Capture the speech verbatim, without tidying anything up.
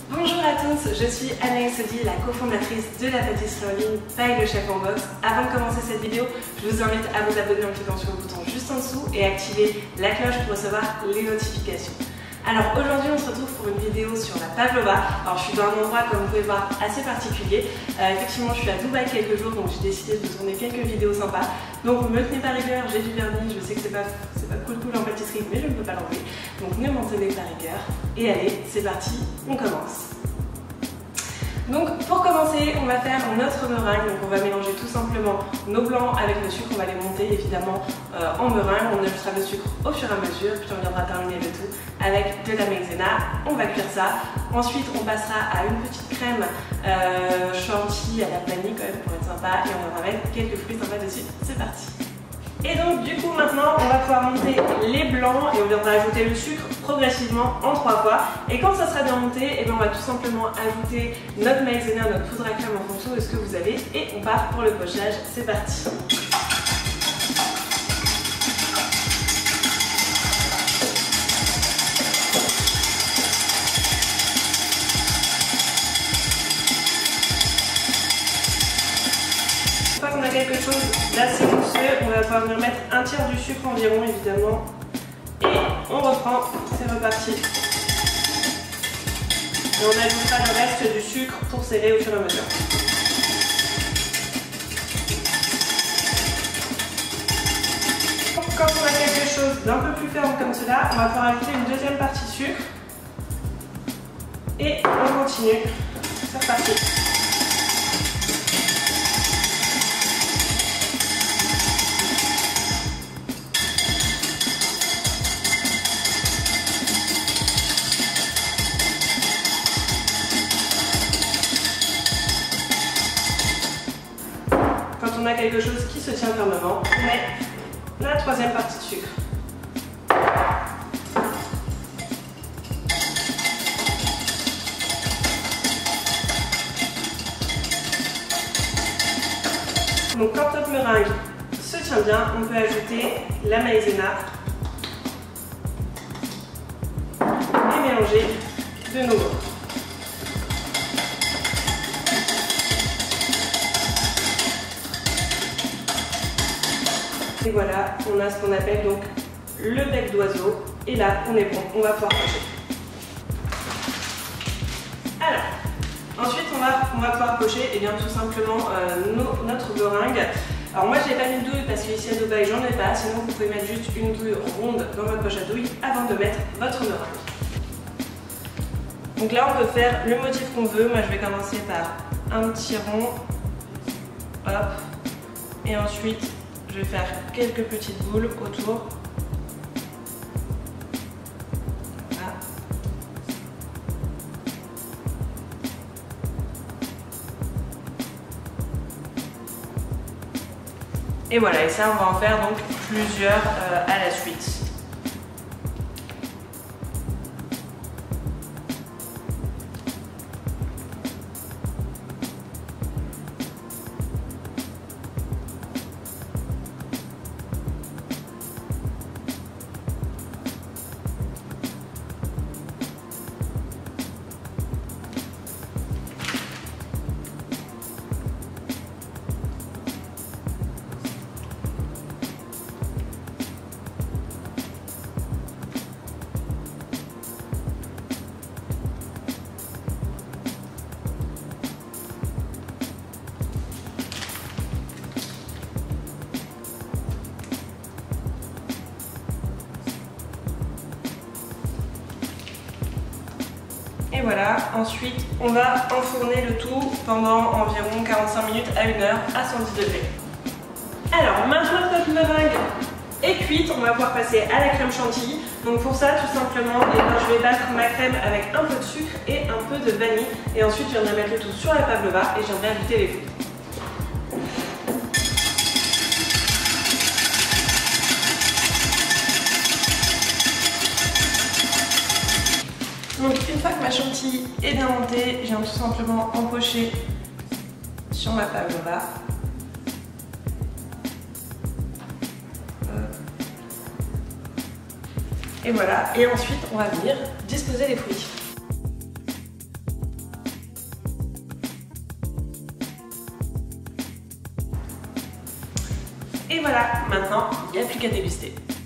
Bonjour à tous, je suis Anaïs Sodi, la cofondatrice de la pâtisserie en ligne Paille le Chef en Box. Avant de commencer cette vidéo, je vous invite à vous abonner en cliquant sur le bouton juste en dessous et activer la cloche pour recevoir les notifications. Alors aujourd'hui on se retrouve pour une vidéo sur la pavlova. Alors je suis dans un endroit, comme vous pouvez voir, assez particulier. Euh, effectivement je suis à Dubaï quelques jours, donc j'ai décidé de tourner quelques vidéos sympas. Donc me tenez par rigueur, j'ai du vernis, je sais que c'est pas, c'est pas cool cool en pâtisserie, mais je ne peux pas l'enlever. Donc ne m'en tenez par rigueur. Et allez, c'est parti, on commence. Donc pour commencer, on va faire notre meringue. Donc on va mélanger tout simplement nos blancs avec le sucre. On va les monter évidemment euh, en meringue. On ajoutera le sucre au fur et à mesure, puis on viendra terminer le tout avec de la maïzena. On va cuire ça. Ensuite on passera à une petite crème euh, chantilly à la vanille quand même pour être sympa. Et on viendra mettre quelques fruits sympas dessus. C'est parti. Et donc du coup maintenant on va pouvoir monter les blancs et on viendra ajouter le sucre progressivement en trois fois. Et quand ça sera bien monté, et bien on va tout simplement ajouter notre maïzena, notre poudre à crème en fonction de ce que vous avez. Et on part pour le pochage, c'est parti. Une fois qu'on a quelque chose d'assez mousseux, on va pouvoir venir mettre un tiers du sucre environ évidemment. Et on reprend, c'est reparti. Et on ajoutera le reste du sucre pour serrer au fur et à mesure. Quand on a quelque chose d'un peu plus ferme comme cela, on va pouvoir ajouter une deuxième partie de sucre. Et on continue. C'est reparti. Quand on a quelque chose qui se tient fermement, on met la troisième partie de sucre. Donc quand notre meringue se tient bien, on peut ajouter la maïzena et mélanger de nouveau. Et voilà, on a ce qu'on appelle donc le bec d'oiseau. Et là, on est bon, on va pouvoir pocher. Alors, ensuite, on va, on va pouvoir pocher et bien tout simplement euh, nos, notre meringue. Alors moi, je n'ai pas mis de douille parce qu'ici à Dubaï, j'en ai pas. Sinon, vous pouvez mettre juste une douille ronde dans votre poche à douille avant de mettre votre meringue. Donc là, on peut faire le motif qu'on veut. Moi, je vais commencer par un petit rond. Hop. Et ensuite, je vais faire quelques petites boules autour. Voilà. Et voilà, et ça on va en faire donc plusieurs euh, à la suite. Et voilà, ensuite on va enfourner le tout pendant environ quarante-cinq minutes à une heure à cent dix degrés. Alors maintenant que notre meringue est cuite, on va pouvoir passer à la crème chantilly. Donc pour ça tout simplement, eh bien, je vais battre ma crème avec un peu de sucre et un peu de vanille. Et ensuite je viendrai mettre le tout sur la pavlova et je viendrai ajouter les fruits. Donc une fois que ma chantilly est bien montée, je viens tout simplement empocher sur ma pavlova. Et voilà, et ensuite on va venir disposer les fruits. Et voilà, maintenant, il n'y a plus qu'à déguster.